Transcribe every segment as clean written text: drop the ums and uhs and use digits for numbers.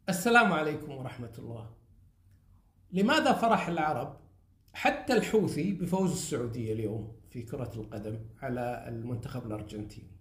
السلام عليكم ورحمة الله. لماذا فرح العرب حتى الحوثي بفوز السعودية اليوم في كرة القدم على المنتخب الأرجنتيني؟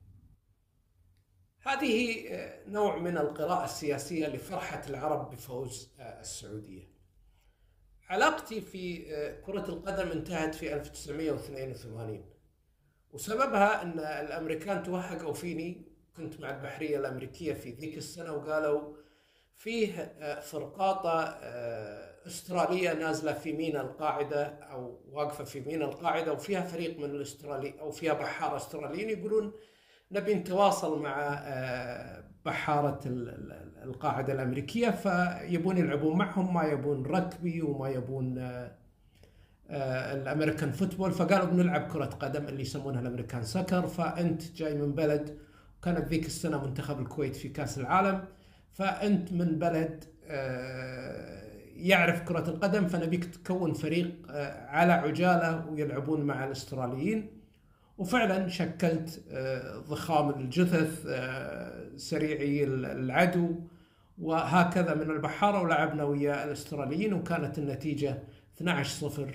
هذه نوع من القراءة السياسية لفرحة العرب بفوز السعودية. علاقتي في كرة القدم انتهت في 1982، وسببها أن الأمريكان توهقوا فيني. كنت مع البحرية الأمريكية في ذيك السنة وقالوا فيه فرقاطة استرالية نازلة في ميناء القاعدة أو واقفة في ميناء القاعدة، وفيها فريق من الاسترالي أو فيها بحارة استراليين يقولون نبي نتواصل مع بحارة القاعدة الأمريكية، فيبون يلعبون معهم، ما يبون ركبي وما يبون الأمريكان فوتبول، فقالوا بنلعب كرة قدم اللي يسمونها الأمريكان سكر. فأنت جاي من بلد، كانت ذيك السنة منتخب الكويت في كأس العالم، فأنت من بلد يعرف كرة القدم، فنبيك تكون فريق على عجالة ويلعبون مع الأستراليين. وفعلا شكلت ضخام الجثث، سريعي العدو، وهكذا من البحارة، ولعبنا ويا الأستراليين وكانت النتيجة 12-0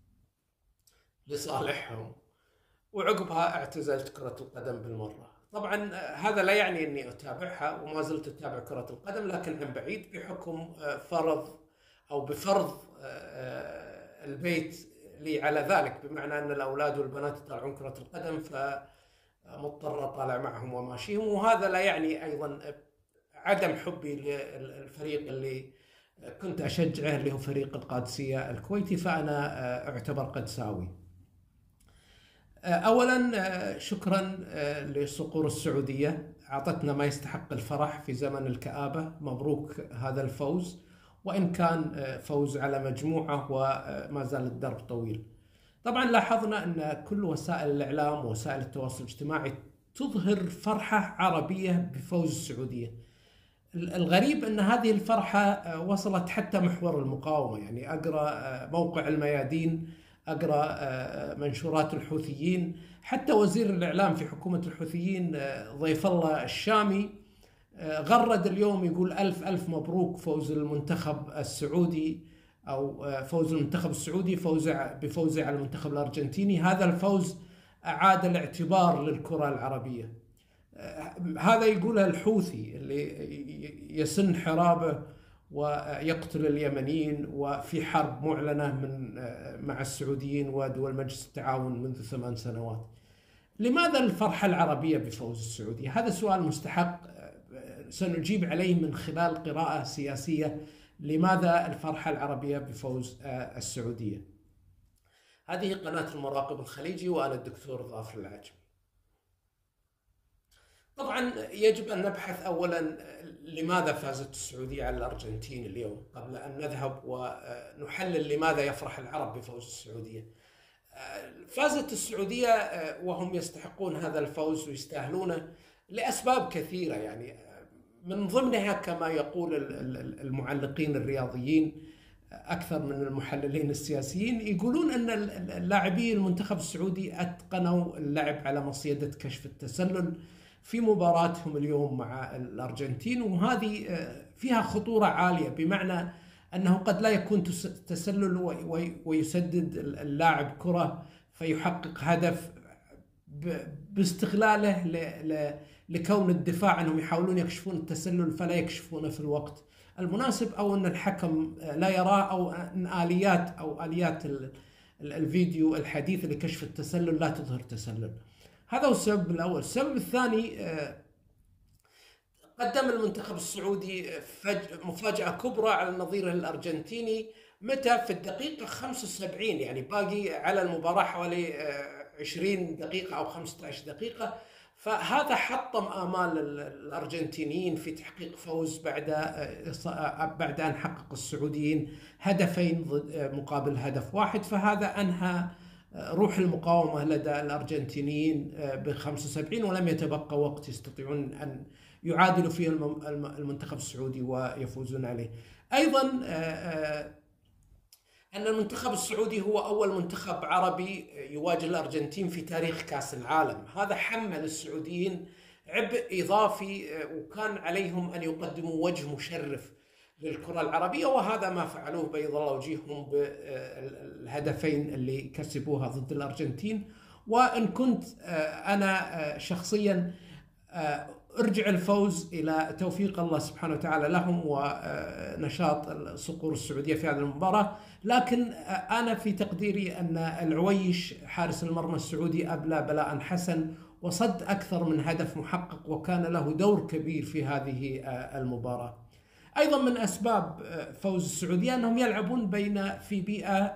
لصالحهم. وعقبها اعتزلت كرة القدم بالمرة. طبعا هذا لا يعني أني أتابعها وما زلت أتابع كرة القدم، لكن عن بعيد بحكم فرض أو بفرض البيت لي على ذلك، بمعنى أن الأولاد والبنات يطالعون كرة القدم فمضطر أطالع معهم وماشيهم. وهذا لا يعني أيضا عدم حبي للفريق اللي كنت أشجعه اللي هو فريق القادسية الكويتي، فأنا أعتبر قدساوي. أولا شكرا لصقور السعودية، أعطتنا ما يستحق الفرح في زمن الكآبة. مبروك هذا الفوز، وإن كان فوز على مجموعة وما زال الدرب طويل. طبعا لاحظنا أن كل وسائل الإعلام ووسائل التواصل الاجتماعي تظهر فرحة عربية بفوز السعودية. الغريب أن هذه الفرحة وصلت حتى محور المقاومة، يعني أقرأ موقع الميادين، أقرأ منشورات الحوثيين، حتى وزير الإعلام في حكومة الحوثيين ضيف الله الشامي غرد اليوم يقول ألف مبروك فوز المنتخب السعودي، أو فوز المنتخب السعودي بفوزه على المنتخب الأرجنتيني. هذا الفوز أعاد الاعتبار للكرة العربية. هذا يقوله الحوثي اللي يسن حرابه ويقتل اليمنيين، وفي حرب معلنة مع السعوديين ودول مجلس التعاون منذ 8 سنوات. لماذا الفرحة العربية بفوز السعودية؟ هذا سؤال مستحق سنجيب عليه من خلال قراءة سياسية. لماذا الفرحة العربية بفوز السعودية؟ هذه قناة المراقب الخليجي، وأنا الدكتور ظافر العجمي. طبعا يجب أن نبحث أولا لماذا فازت السعودية على الأرجنتين اليوم قبل أن نذهب ونحلل لماذا يفرح العرب بفوز السعودية. فازت السعودية وهم يستحقون هذا الفوز ويستاهلونه لأسباب كثيرة، يعني من ضمنها كما يقول المعلقين الرياضيين أكثر من المحللين السياسيين، يقولون أن اللاعبي المنتخب السعودي أتقنوا اللعب على مصيدة كشف التسلل في مباراتهم اليوم مع الأرجنتين، وهذه فيها خطورة عالية، بمعنى أنه قد لا يكون تسلل ويسدد اللاعب كرة فيحقق هدف باستغلاله لكون الدفاع أنهم يحاولون يكشفون التسلل فلا يكشفونه في الوقت المناسب، أو أن الحكم لا يراه، أو أن آليات الفيديو الحديث لكشف التسلل لا تظهر تسلل. هذا هو السبب الأول. السبب الثاني، قدم المنتخب السعودي مفاجأة كبرى على نظيره الأرجنتيني. متى؟ في الدقيقة 75، يعني باقي على المباراة حوالي 20 دقيقة أو 15 دقيقة. فهذا حطم آمال الأرجنتينيين في تحقيق فوز بعد أن حقق السعوديين هدفين مقابل هدف واحد. فهذا أنهى روح المقاومة لدى الأرجنتينيين ب75، ولم يتبقى وقت يستطيعون أن يعادلوا فيه المنتخب السعودي ويفوزون عليه. أيضا أن المنتخب السعودي هو أول منتخب عربي يواجه الأرجنتين في تاريخ كأس العالم. هذا حمل السعوديين عبء إضافي، وكان عليهم أن يقدموا وجه مشرف للكرة العربية، وهذا ما فعلوه بيض الله وجيههم بالهدفين اللي كسبوها ضد الأرجنتين. وإن كنت أنا شخصيا أرجع الفوز إلى توفيق الله سبحانه وتعالى لهم ونشاط صقور السعودية في هذه المباراة، لكن أنا في تقديري أن العويش حارس المرمى السعودي أبلى بلاء حسن وصد أكثر من هدف محقق، وكان له دور كبير في هذه المباراة. أيضا من أسباب فوز السعودية أنهم يلعبون في بيئة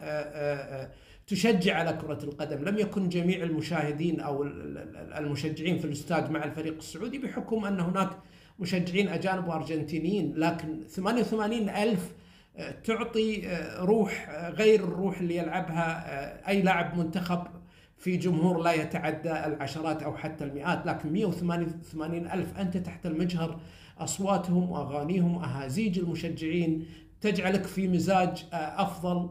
تشجع على كرة القدم. لم يكن جميع المشاهدين أو المشجعين في الاستاد مع الفريق السعودي بحكم أن هناك مشجعين أجانب وأرجنتينيين، لكن 88,000 تعطي روح غير الروح اللي يلعبها أي لاعب منتخب في جمهور لا يتعدى العشرات أو حتى المئات. لكن 188,000 أنت تحت المجهر، أصواتهم وأغانيهم أهازيج المشجعين تجعلك في مزاج أفضل،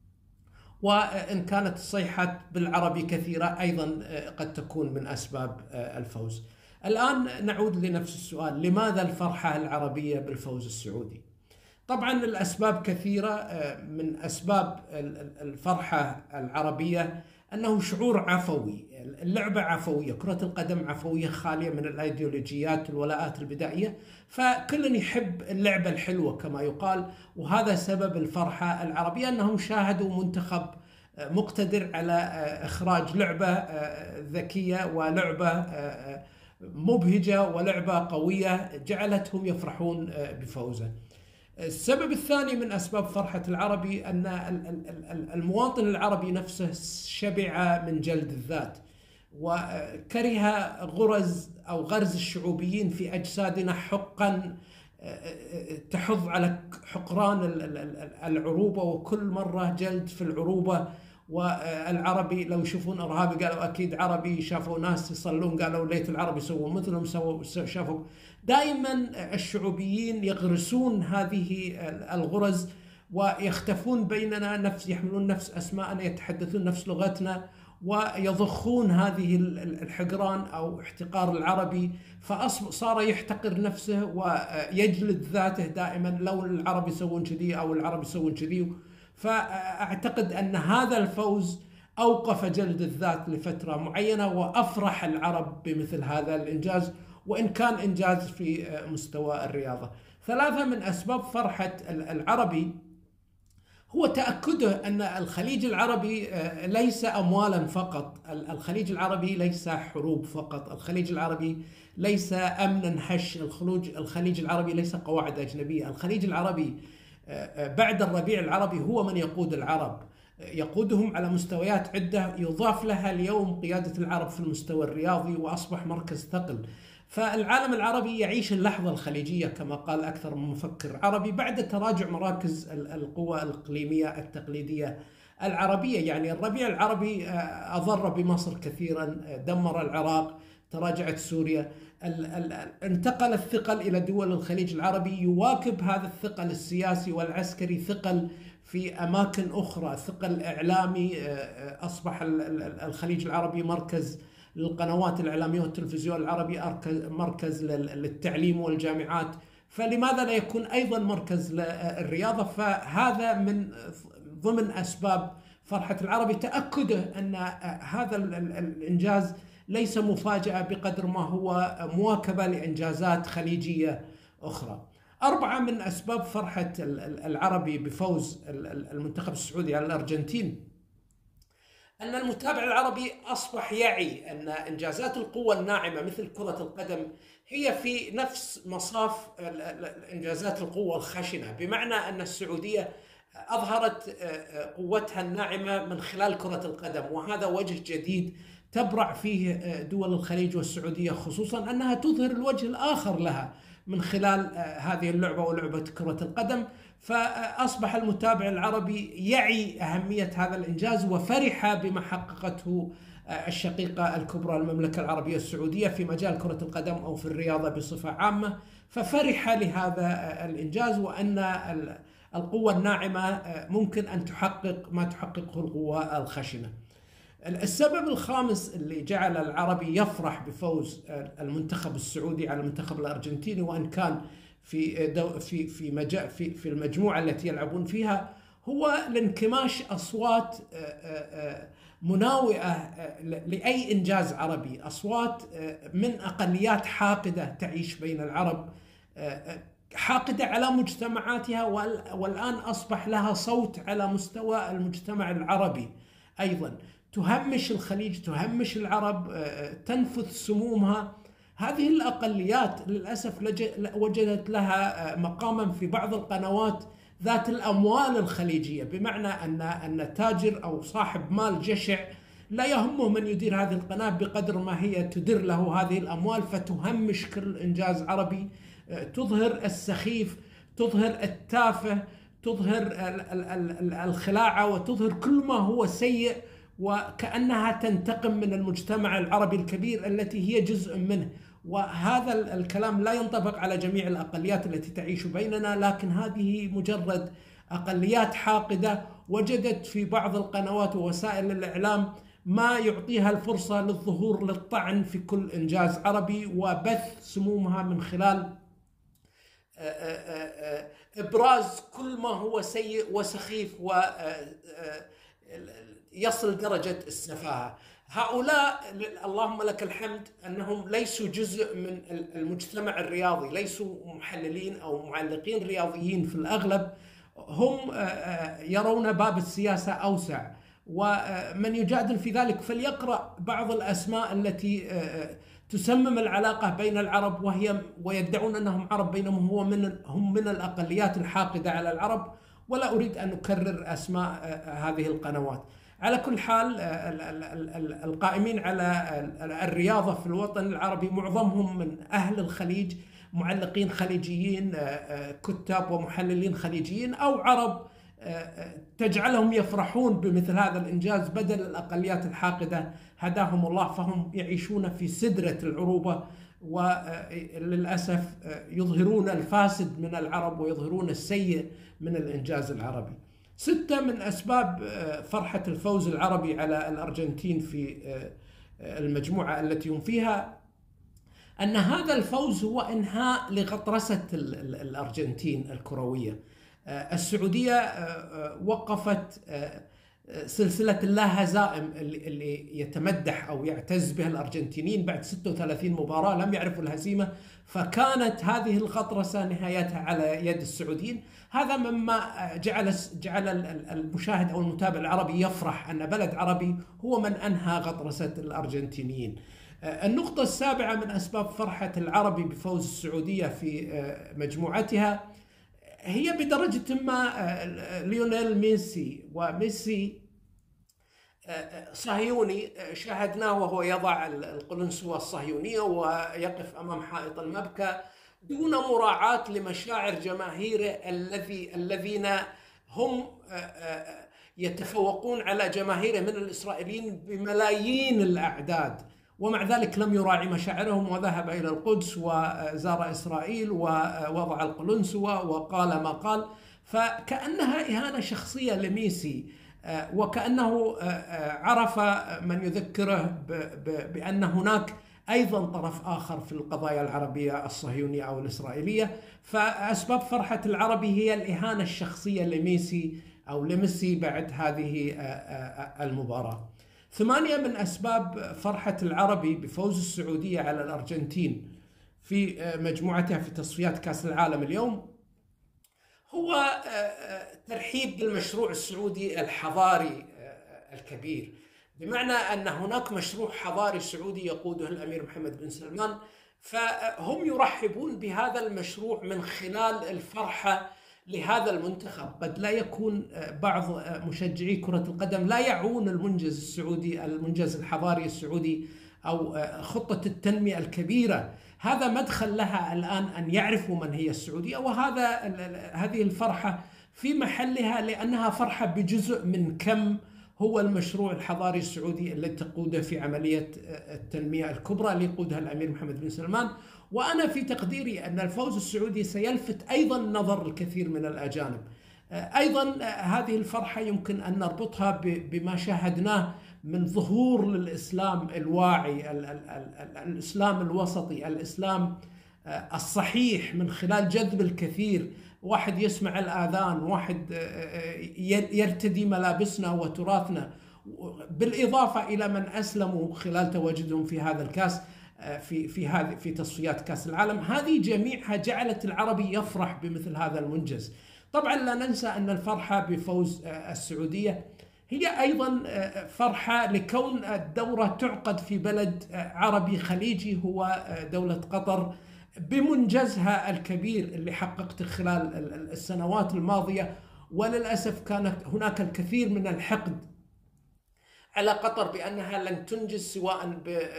وإن كانت الصيحات بالعربي كثيرة أيضا قد تكون من أسباب الفوز. الآن نعود لنفس السؤال: لماذا الفرحة العربية بالفوز السعودي؟ طبعا الأسباب كثيرة. من أسباب الفرحة العربية أنه شعور عفوي، اللعبة عفوية، كرة القدم عفوية خالية من الأيديولوجيات والولاءات البدائية، فكل يحب اللعبة الحلوة كما يقال، وهذا سبب الفرحة العربية، أنهم شاهدوا منتخب مقتدر على إخراج لعبة ذكية ولعبة مبهجة ولعبة قوية جعلتهم يفرحون بفوزه. السبب الثاني من أسباب فرحة العربي أن المواطن العربي نفسه شبع من جلد الذات، وكره غرز الشعوبيين في أجسادنا حقا تحض على حقران العروبة، وكل مرة جلد في العروبة. والعربي لو يشوفون إرهابي قالوا أكيد عربي، شافوا ناس يصلون قالوا ليت العرب يسوون مثلهم، شافوا. دائما الشعوبيين يغرسون هذه الغرز ويختفون بيننا، يحملون نفس أسماءنا، يتحدثون نفس لغتنا، ويضخون هذه الحقران أو احتقار العربي، فصار يحتقر نفسه ويجلد ذاته دائما، لو العرب يسوون كذي أو العرب يسوون كذي. فأعتقد أن هذا الفوز أوقف جلد الذات لفترة معينة وأفرح العرب بمثل هذا الإنجاز، وإن كان إنجاز في مستوى الرياضة. ثلاثة من أسباب فرحة العربي هو تأكده أن الخليج العربي ليس أموالا فقط، الخليج العربي ليس حروب فقط، الخليج العربي ليس أمنا هش، الخليج العربي ليس قواعد أجنبية، الخليج العربي بعد الربيع العربي هو من يقود العرب، يقودهم على مستويات عدة، يضاف لها اليوم قيادة العرب في المستوى الرياضي، وأصبح مركز ثقل. فالعالم العربي يعيش اللحظة الخليجية كما قال أكثر من مفكر عربي بعد تراجع مراكز القوى الإقليمية التقليدية العربية. يعني الربيع العربي أضر بمصر كثيرا، دمر العراق، تراجعت سوريا، انتقل الثقل إلى دول الخليج العربي، يواكب هذا الثقل السياسي والعسكري ثقل في أماكن أخرى، ثقل إعلامي، أصبح الخليج العربي مركز للقنوات الإعلامية والتلفزيون العربي، مركز للتعليم والجامعات، فلماذا لا يكون أيضا مركز للرياضة؟ فهذا من ضمن أسباب فرحة العربي، تأكده أن هذا الإنجاز ليس مفاجأة بقدر ما هو مواكبة لإنجازات خليجية أخرى. أربعة من أسباب فرحة العربي بفوز المنتخب السعودي على الأرجنتين أن المتابع العربي أصبح يعي أن إنجازات القوة الناعمة مثل كرة القدم هي في نفس مصاف إنجازات القوة الخشنة، بمعنى أن السعودية أظهرت قوتها الناعمة من خلال كرة القدم، وهذا وجه جديد تبرع فيه دول الخليج والسعودية، خصوصا أنها تظهر الوجه الآخر لها من خلال هذه اللعبة ولعبة كرة القدم. فأصبح المتابع العربي يعي أهمية هذا الإنجاز، وفرح بما حققته الشقيقة الكبرى المملكة العربية السعودية في مجال كرة القدم أو في الرياضة بصفة عامة، ففرح لهذا الإنجاز، وأن القوة الناعمة ممكن أن تحقق ما تحققه القوة الخشنة. السبب الخامس اللي جعل العربي يفرح بفوز المنتخب السعودي على المنتخب الأرجنتيني، وأن كان في المجموعة التي يلعبون فيها هو الانكماش أصوات مناوئة لأي إنجاز عربي، أصوات من أقليات حاقدة تعيش بين العرب، حاقدة على مجتمعاتها، والآن أصبح لها صوت على مستوى المجتمع العربي أيضا، تهمش الخليج، تهمش العرب، تنفث سمومها. هذه الأقليات للأسف وجدت لها مقاما في بعض القنوات ذات الأموال الخليجية، بمعنى أن تاجر أو صاحب مال جشع لا يهمه من يدير هذه القناة بقدر ما هي تدير له هذه الأموال، فتهمش كل إنجاز عربي، تظهر السخيف، تظهر التافه، تظهر الخلاعة، وتظهر كل ما هو سيء، وكأنها تنتقم من المجتمع العربي الكبير التي هي جزء منه. وهذا الكلام لا ينطبق على جميع الأقليات التي تعيش بيننا، لكن هذه مجرد أقليات حاقدة وجدت في بعض القنوات ووسائل الإعلام ما يعطيها الفرصة للظهور للطعن في كل إنجاز عربي وبث سمومها من خلال إبراز كل ما هو سيء وسخيف ويصل درجة السفاهة. هؤلاء اللهم لك الحمد أنهم ليسوا جزء من المجتمع الرياضي، ليسوا محللين أو معلقين رياضيين في الأغلب، هم يرون باب السياسة أوسع، ومن يجادل في ذلك فليقرأ بعض الأسماء التي تسمم العلاقة بين العرب ويدعون أنهم عرب، بينما هم من الأقليات الحاقدة على العرب، ولا أريد أن أكرر أسماء هذه القنوات. على كل حال القائمين على الرياضة في الوطن العربي معظمهم من أهل الخليج، معلقين خليجيين، كتاب ومحللين خليجيين أو عرب، تجعلهم يفرحون بمثل هذا الإنجاز بدل الأقليات الحاقدة هداهم الله، فهم يعيشون في سدرة العروبة، وللأسف يظهرون الفاسد من العرب ويظهرون السيء من الإنجاز العربي. 6 من أسباب فرحة الفوز العربي على الأرجنتين في المجموعة التي هم فيها أن هذا الفوز هو إنهاء لغطرسة الأرجنتين الكروية. السعودية وقفت سلسلة اللا هزائم اللي يتمدح أو يعتز بها الأرجنتينيين بعد 36 مباراة لم يعرفوا الهزيمة، فكانت هذه الغطرسة نهايتها على يد السعوديين. هذا مما جعل المشاهد أو المتابع العربي يفرح أن بلد عربي هو من أنهى غطرسة الأرجنتينيين. النقطة السابعة من أسباب فرحة العربي بفوز السعودية في مجموعتها هي بدرجة ما ليونيل ميسي، وميسي صهيوني شاهدناه وهو يضع القلنسوة الصهيونية ويقف أمام حائط المبكى دون مراعاة لمشاعر جماهيره الذين هم يتفوقون على جماهيره من الإسرائيليين بملايين الأعداد، ومع ذلك لم يراعي مشاعرهم وذهب إلى القدس وزار إسرائيل ووضع القلنسوة وقال ما قال، فكأنها إهانة شخصية لميسي، وكأنه عرف من يذكره بأن هناك أيضا طرف آخر في القضايا العربية الصهيونية أو الإسرائيلية. فأسباب فرحة العربي هي الإهانة الشخصية لميسي بعد هذه المباراة. 8 من أسباب فرحة العربي بفوز السعودية على الأرجنتين في مجموعتها في تصفيات كأس العالم اليوم هو ترحيب بالمشروع السعودي الحضاري الكبير، بمعنى أن هناك مشروع حضاري سعودي يقوده الأمير محمد بن سلمان، فهم يرحبون بهذا المشروع من خلال الفرحة لهذا المنتخب. قد لا يكون بعض مشجعي كرة القدم لا يعون المنجز السعودي، المنجز الحضاري السعودي أو خطة التنمية الكبيرة، هذا مدخل لها الآن أن يعرفوا من هي السعودية، هذه الفرحة في محلها لأنها فرحة بجزء من كم هو المشروع الحضاري السعودي الذي تقوده في عملية التنمية الكبرى اللي يقودها الأمير محمد بن سلمان. وأنا في تقديري أن الفوز السعودي سيلفت أيضا نظر الكثير من الأجانب. أيضا هذه الفرحة يمكن أن نربطها بما شاهدناه من ظهور للإسلام الواعي، الإسلام الوسطي، الإسلام الصحيح من خلال جذب الكثير. واحد يسمع الآذان، واحد يرتدي ملابسنا وتراثنا، بالإضافة إلى من أسلموا خلال تواجدهم في هذا الكاس، في تصفيات كأس العالم. هذه جميعها جعلت العربي يفرح بمثل هذا المنجز. طبعا لا ننسى أن الفرحة بفوز السعودية هي أيضا فرحة لكون الدورة تعقد في بلد عربي خليجي هو دولة قطر، بمنجزها الكبير اللي حققته خلال السنوات الماضية. وللأسف كانت هناك الكثير من الحقد على قطر بأنها لن تنجز، سواء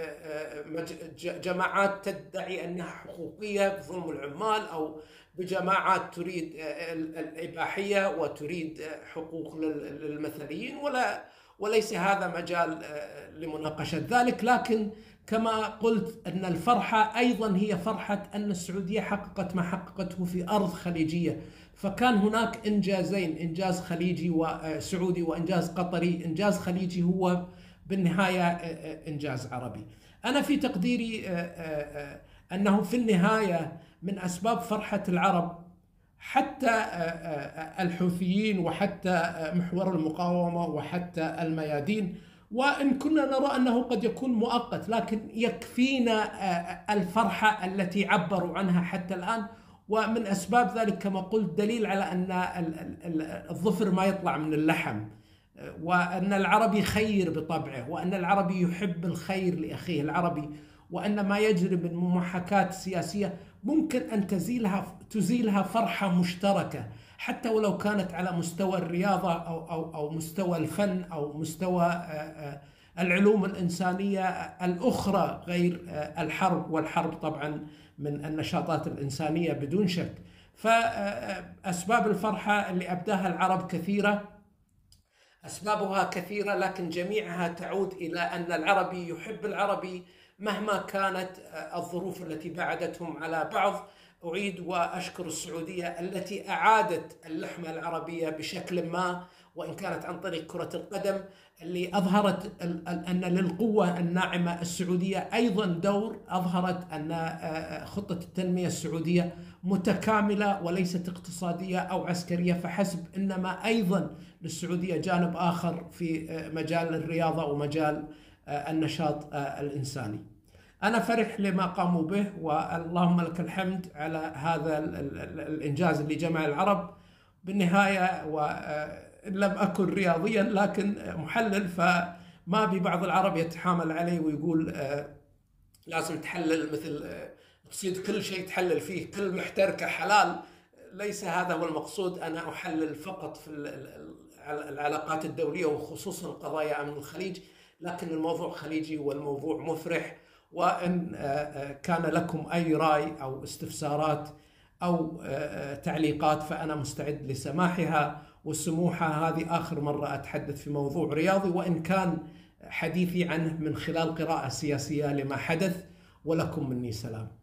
بجماعات تدعي أنها حقوقية بظلم العمال، أو بجماعات تريد الإباحية وتريد حقوق للمثليين، وليس هذا مجال لمناقشة ذلك. لكن كما قلت أن الفرحة أيضا هي فرحة أن السعودية حققت ما حققته في أرض خليجية. فكان هناك إنجازين، إنجاز خليجي وسعودي وإنجاز قطري. إنجاز خليجي هو بالنهاية إنجاز عربي. أنا في تقديري أنه في النهاية من أسباب فرحة العرب حتى الحوثيين وحتى محور المقاومة وحتى الميادين، وإن كنا نرى أنه قد يكون مؤقت، لكن يكفينا الفرحة التي عبروا عنها حتى الآن. ومن أسباب ذلك كما قلت دليل على أن الظفر ما يطلع من اللحم، وأن العربي خير بطبعه، وأن العربي يحب الخير لأخيه العربي، وأن ما يجري من ممحكات سياسية ممكن أن تزيلها فرحة مشتركة، حتى ولو كانت على مستوى الرياضة أو مستوى الفن أو مستوى العلوم الإنسانية الأخرى غير الحرب. والحرب طبعا من النشاطات الإنسانية بدون شك. فأسباب الفرحة اللي أبداها العرب كثيرة، أسبابها كثيرة، لكن جميعها تعود إلى أن العربي يحب العربي مهما كانت الظروف التي بعدتهم على بعض. أعيد وأشكر السعودية التي أعادت اللحمة العربية بشكل ما، وإن كانت عن طريق كرة القدم، اللي أظهرت أن للقوة الناعمة السعودية أيضا دور. أظهرت أن خطة التنمية السعودية متكاملة وليست اقتصادية أو عسكرية فحسب، إنما أيضا للسعودية جانب آخر في مجال الرياضة ومجال النشاط الإنساني. أنا فرح لما قاموا به، واللهم لك الحمد على هذا الإنجاز اللي جمع العرب. بالنهاية وإن لم أكن رياضيا لكن محلل، فما ببعض العرب يتحامل علي ويقول لازم تحلل مثل تصيد كل شيء تحلل فيه، كل محتركة حلال. ليس هذا هو المقصود. أنا أحلل فقط في العلاقات الدولية وخصوصا قضايا أمن الخليج، لكن الموضوع خليجي والموضوع مفرح. وإن كان لكم أي رأي أو استفسارات أو تعليقات فأنا مستعد لسماحها وسموحها. هذه آخر مرة أتحدث في موضوع رياضي، وإن كان حديثي عنه من خلال قراءة سياسية لما حدث. ولكم مني سلام.